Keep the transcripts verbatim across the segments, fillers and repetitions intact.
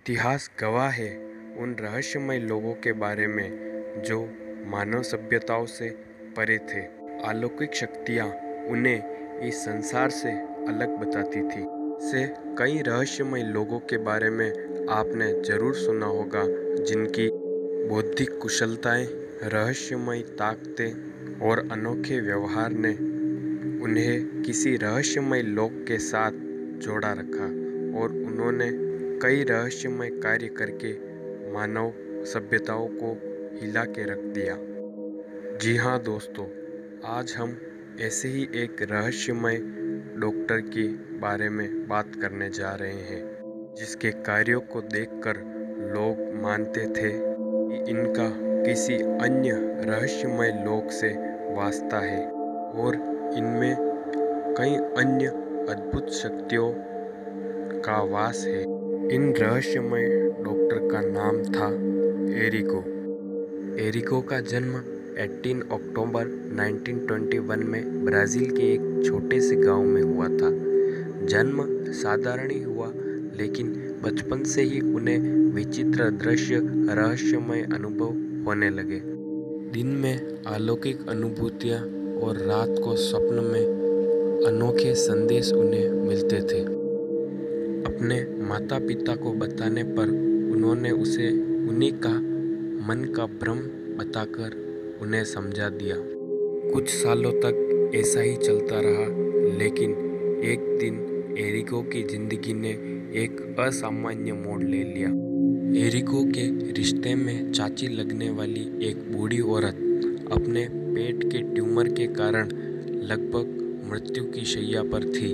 इतिहास गवाह है उन रहस्यमय लोगों के बारे में जो मानव सभ्यताओं से परे थे। अलौकिक शक्तियाँ उन्हें इस संसार से अलग बताती थी। से कई रहस्यमय लोगों के बारे में आपने ज़रूर सुना होगा, जिनकी बौद्धिक कुशलताएं, रहस्यमय ताकतें और अनोखे व्यवहार ने उन्हें किसी रहस्यमय लोक के साथ जोड़ा रखा और उन्होंने कई रहस्यमय कार्य करके मानव सभ्यताओं को हिला के रख दिया। जी हाँ दोस्तों, आज हम ऐसे ही एक रहस्यमय डॉक्टर के बारे में बात करने जा रहे हैं, जिसके कार्यों को देखकर लोग मानते थे कि इनका किसी अन्य रहस्यमय लोक से वास्ता है और इनमें कई अन्य अद्भुत शक्तियों का वास है। इन रहस्यमय डॉक्टर का नाम था एरिगो। एरिगो का जन्म अठारह अक्टूबर उन्नीस सौ इक्कीस में ब्राज़ील के एक छोटे से गांव में हुआ था। जन्म साधारण ही हुआ, लेकिन बचपन से ही उन्हें विचित्र दृश्य, रहस्यमय अनुभव होने लगे। दिन में अलौकिक अनुभूतियाँ और रात को स्वप्न में अनोखे संदेश उन्हें मिलते थे। अपने माता पिता को बताने पर उन्होंने उसे उन्हीं का मन का भ्रम बताकर उन्हें समझा दिया। कुछ सालों तक ऐसा ही चलता रहा, लेकिन एक दिन एरिगो की जिंदगी ने एक असामान्य मोड़ ले लिया। एरिगो के रिश्ते में चाची लगने वाली एक बूढ़ी औरत अपने पेट के ट्यूमर के कारण लगभग मृत्यु की शैया पर थी।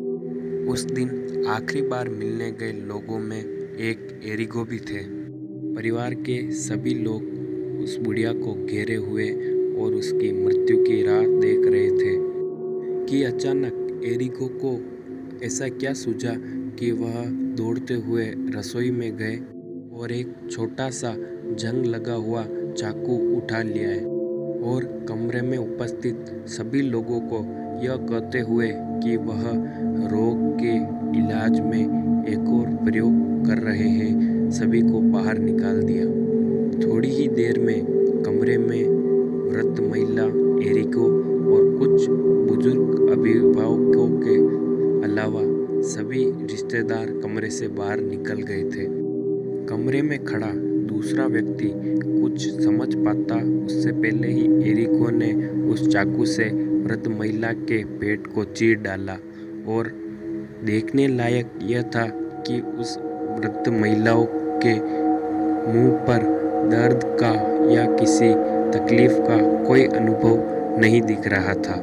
उस दिन आखिरी बार मिलने गए लोगों में एक एरिगो भी थे। परिवार के सभी लोग उस बुढ़िया को घेरे हुए और उसकी मृत्यु की राह देख रहे थे कि अचानक एरिगो को ऐसा क्या सूझा कि वह दौड़ते हुए रसोई में गए और एक छोटा सा जंग लगा हुआ चाकू उठा लिया है और कमरे में उपस्थित सभी लोगों को यह कहते हुए कि वह रोग के इलाज में एक और प्रयोग कर रहे हैं, सभी को बाहर निकाल दिया। थोड़ी ही देर में कमरे में वृद्ध महिला, एरिगो और कुछ बुजुर्ग अभिभावकों के अलावा सभी रिश्तेदार कमरे से बाहर निकल गए थे। कमरे में खड़ा दूसरा व्यक्ति कुछ समझ पाता उससे पहले ही एरिगो ने उस चाकू से वृद्ध महिला के पेट को चीर डाला और देखने लायक यह था कि उस वृद्ध महिलाओं के मुंह पर दर्द का या किसी तकलीफ का कोई अनुभव नहीं दिख रहा था।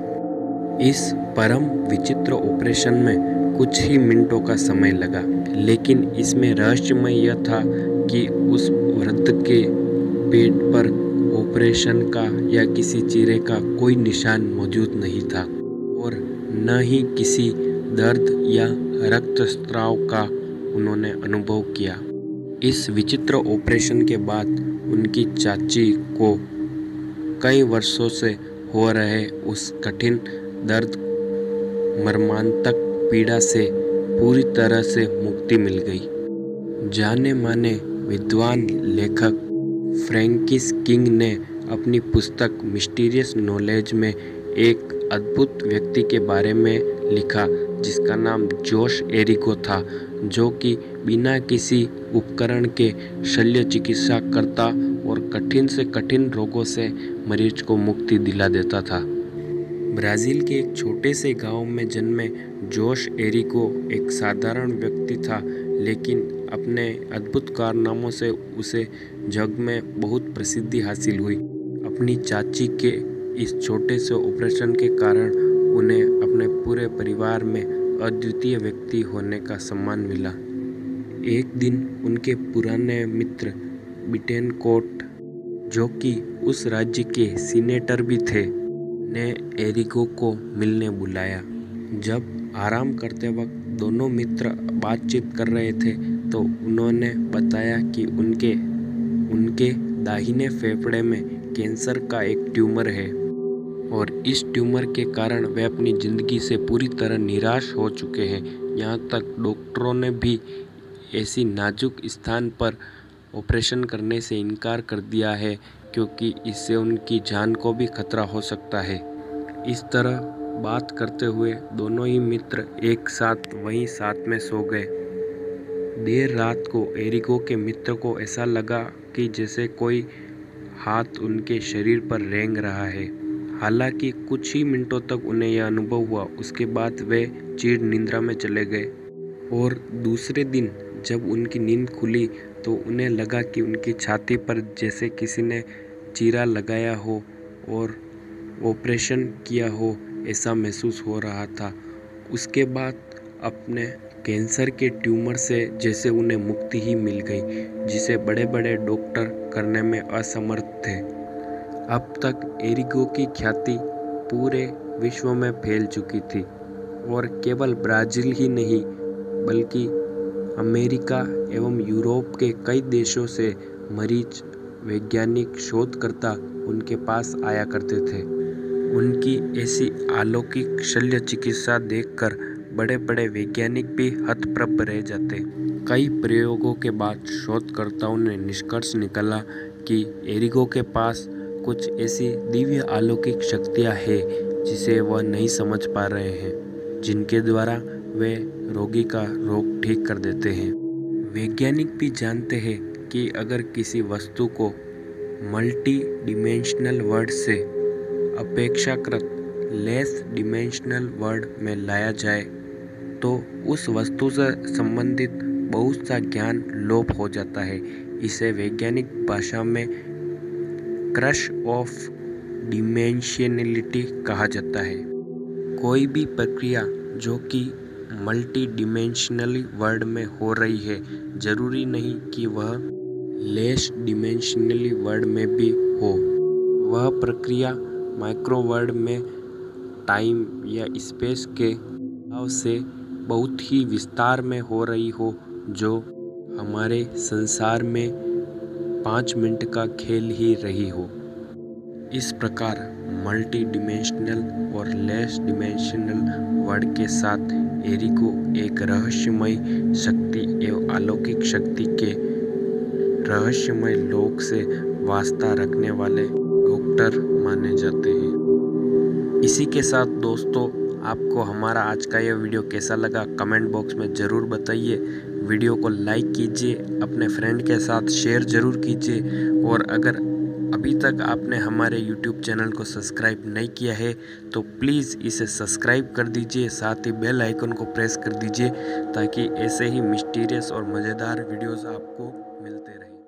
इस परम विचित्र ऑपरेशन में कुछ ही मिनटों का समय लगा, लेकिन इसमें रहस्यमय यह था कि उस वृद्ध के पेट पर ऑपरेशन का या किसी चीरे का कोई निशान मौजूद नहीं था और न ही किसी दर्द या रक्तस्राव का उन्होंने अनुभव किया। इस विचित्र ऑपरेशन के बाद उनकी चाची को कई वर्षों से हो रहे उस कठिन दर्द, मर्मांतक पीड़ा से पूरी तरह से मुक्ति मिल गई। जाने माने विद्वान लेखक फ्रैंकिस किंग ने अपनी पुस्तक मिस्टीरियस नॉलेज में एक अद्भुत व्यक्ति के बारे में लिखा, जिसका नाम जोश एरिगो था, जो कि बिना किसी उपकरण के शल्य चिकित्सा करता और कठिन से कठिन रोगों से मरीज को मुक्ति दिला देता था। ब्राज़ील के एक छोटे से गांव में जन्मे जोश एरिगो एक साधारण व्यक्ति था, लेकिन अपने अद्भुत कारनामों से उसे जग में बहुत प्रसिद्धि हासिल हुई। अपनी चाची के इस छोटे से ऑपरेशन के कारण उन्हें अपने पूरे परिवार में अद्वितीय व्यक्ति होने का सम्मान मिला। एक दिन उनके पुराने मित्र बिटेनकोर्ट, जो कि उस राज्य के सीनेटर भी थे, ने एरिगो को मिलने बुलाया। जब आराम करते वक्त दोनों मित्र बातचीत कर रहे थे तो उन्होंने बताया कि उनके उनके दाहिने फेफड़े में कैंसर का एक ट्यूमर है और इस ट्यूमर के कारण वे अपनी ज़िंदगी से पूरी तरह निराश हो चुके हैं। यहाँ तक डॉक्टरों ने भी ऐसी नाजुक स्थान पर ऑपरेशन करने से इनकार कर दिया है क्योंकि इससे उनकी जान को भी खतरा हो सकता है। इस तरह बात करते हुए दोनों ही मित्र एक साथ वहीं साथ में सो गए। देर रात को एरिगो के मित्र को ऐसा लगा कि जैसे कोई हाथ उनके शरीर पर रेंग रहा है। हालांकि कुछ ही मिनटों तक उन्हें यह अनुभव हुआ, उसके बाद वे चिर निद्रा में चले गए। और दूसरे दिन जब उनकी नींद खुली तो उन्हें लगा कि उनकी छाती पर जैसे किसी ने चीरा लगाया हो और ऑपरेशन किया हो, ऐसा महसूस हो रहा था। उसके बाद अपने कैंसर के ट्यूमर से जैसे उन्हें मुक्ति ही मिल गई, जिसे बड़े बड़े डॉक्टर करने में असमर्थ थे। अब तक एरिगो की ख्याति पूरे विश्व में फैल चुकी थी और केवल ब्राज़ील ही नहीं बल्कि अमेरिका एवं यूरोप के कई देशों से मरीज, वैज्ञानिक, शोधकर्ता उनके पास आया करते थे। उनकी ऐसी अलौकिक शल्य चिकित्सा देखकर बड़े बड़े वैज्ञानिक भी हतप्रभ रह जाते। कई प्रयोगों के बाद शोधकर्ताओं ने निष्कर्ष निकाला कि एरिगो के पास कुछ ऐसी दिव्य अलौकिक शक्तियाँ हैं जिसे वह नहीं समझ पा रहे हैं, जिनके द्वारा वे रोगी का रोग ठीक कर देते हैं। वैज्ञानिक भी जानते हैं कि अगर किसी वस्तु को मल्टी डिमेंशनल वर्ल्ड से अपेक्षाकृत लेस डिमेंशनल वर्ल्ड में लाया जाए तो उस वस्तु से संबंधित बहुत सा ज्ञान लोप हो जाता है। इसे वैज्ञानिक भाषा में क्रश ऑफ डिमेंशनलिटी कहा जाता है। कोई भी प्रक्रिया जो कि मल्टी डिमेंशनली वर्ल्ड में हो रही है, जरूरी नहीं कि वह लेस डिमेंशनली वर्ल्ड में भी हो। वह प्रक्रिया माइक्रो वर्ल्ड में टाइम या स्पेस के अभाव से बहुत ही विस्तार में हो रही हो, जो हमारे संसार में पाँच मिनट का खेल ही रही हो। इस प्रकार मल्टी डिमेंशनल और लेस डिमेंशनल वर्ल्ड के साथ एरिगो एक रहस्यमय शक्ति एवं अलौकिक शक्ति के रहस्यमय लोक से वास्ता रखने वाले डॉक्टर माने जाते हैं। इसी के साथ दोस्तों, आपको हमारा आज का यह वीडियो कैसा लगा कमेंट बॉक्स में ज़रूर बताइए। वीडियो को लाइक कीजिए, अपने फ्रेंड के साथ शेयर ज़रूर कीजिए और अगर अभी तक आपने हमारे यूट्यूब चैनल को सब्सक्राइब नहीं किया है तो प्लीज़ इसे सब्सक्राइब कर दीजिए, साथ ही बेल आइकन को प्रेस कर दीजिए ताकि ऐसे ही मिस्टीरियस और मज़ेदार वीडियोस आपको मिलते रहें।